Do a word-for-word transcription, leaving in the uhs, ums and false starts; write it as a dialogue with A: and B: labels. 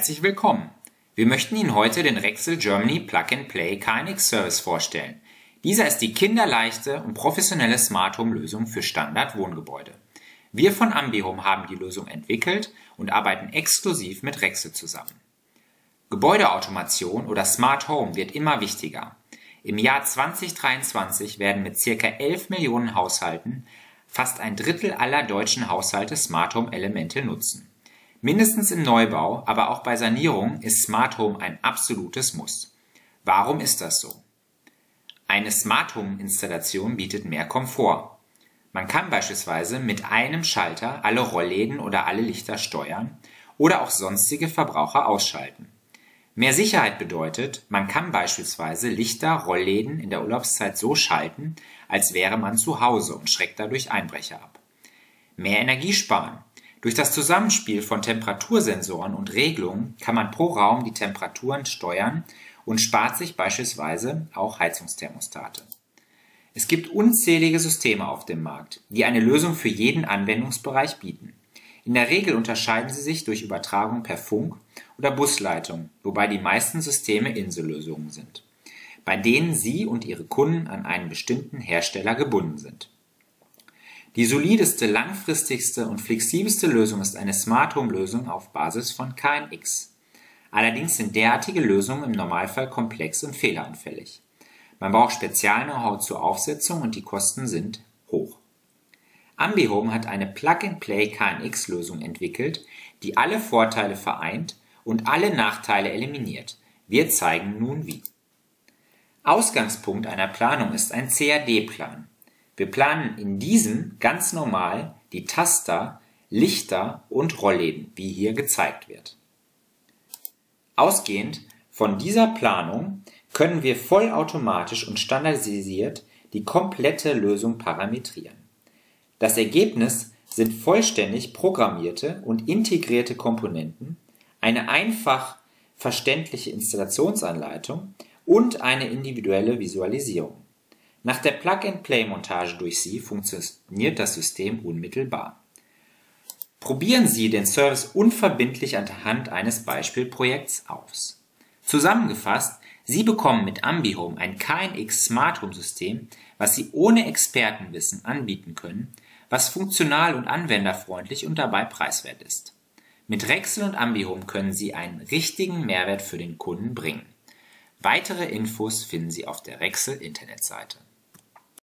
A: Herzlich willkommen! Wir möchten Ihnen heute den Rexel Germany Plug-and-Play K N X Service vorstellen. Dieser ist die kinderleichte und professionelle Smart Home Lösung für Standard-Wohngebäude. Wir von Ambihome haben die Lösung entwickelt und arbeiten exklusiv mit Rexel zusammen. Gebäudeautomation oder Smart Home wird immer wichtiger. Im Jahr zweitausenddreiundzwanzig werden mit ca. elf Millionen Haushalten fast ein Drittel aller deutschen Haushalte Smart Home Elemente nutzen. Mindestens im Neubau, aber auch bei Sanierung ist Smart Home ein absolutes Muss. Warum ist das so? Eine Smart Home Installation bietet mehr Komfort. Man kann beispielsweise mit einem Schalter alle Rollläden oder alle Lichter steuern oder auch sonstige Verbraucher ausschalten. Mehr Sicherheit bedeutet, man kann beispielsweise Lichter, Rollläden in der Urlaubszeit so schalten, als wäre man zu Hause und schreckt dadurch Einbrecher ab. Mehr Energie sparen. Durch das Zusammenspiel von Temperatursensoren und Regelungen kann man pro Raum die Temperaturen steuern und spart sich beispielsweise auch Heizungsthermostate. Es gibt unzählige Systeme auf dem Markt, die eine Lösung für jeden Anwendungsbereich bieten. In der Regel unterscheiden sie sich durch Übertragung per Funk oder Busleitung, wobei die meisten Systeme Insellösungen sind, bei denen Sie und Ihre Kunden an einen bestimmten Hersteller gebunden sind. Die solideste, langfristigste und flexibelste Lösung ist eine Smart Home Lösung auf Basis von K N X. Allerdings sind derartige Lösungen im Normalfall komplex und fehleranfällig. Man braucht Spezial-Know-how zur Aufsetzung und die Kosten sind hoch. Ambihome hat eine Plug-and-Play K N X Lösung entwickelt, die alle Vorteile vereint und alle Nachteile eliminiert. Wir zeigen nun wie. Ausgangspunkt einer Planung ist ein C A D-Plan. Wir planen in diesem ganz normal die Taster, Lichter und Rollläden, wie hier gezeigt wird. Ausgehend von dieser Planung können wir vollautomatisch und standardisiert die komplette Lösung parametrieren. Das Ergebnis sind vollständig programmierte und integrierte Komponenten, eine einfach verständliche Installationsanleitung und eine individuelle Visualisierung. Nach der Plug-and-Play-Montage durch Sie funktioniert das System unmittelbar. Probieren Sie den Service unverbindlich anhand eines Beispielprojekts aus. Zusammengefasst, Sie bekommen mit Ambihome ein K N X Smart Home System, was Sie ohne Expertenwissen anbieten können, was funktional und anwenderfreundlich und dabei preiswert ist. Mit Rexel und Ambihome können Sie einen richtigen Mehrwert für den Kunden bringen. Weitere Infos finden Sie auf der Rexel Internetseite.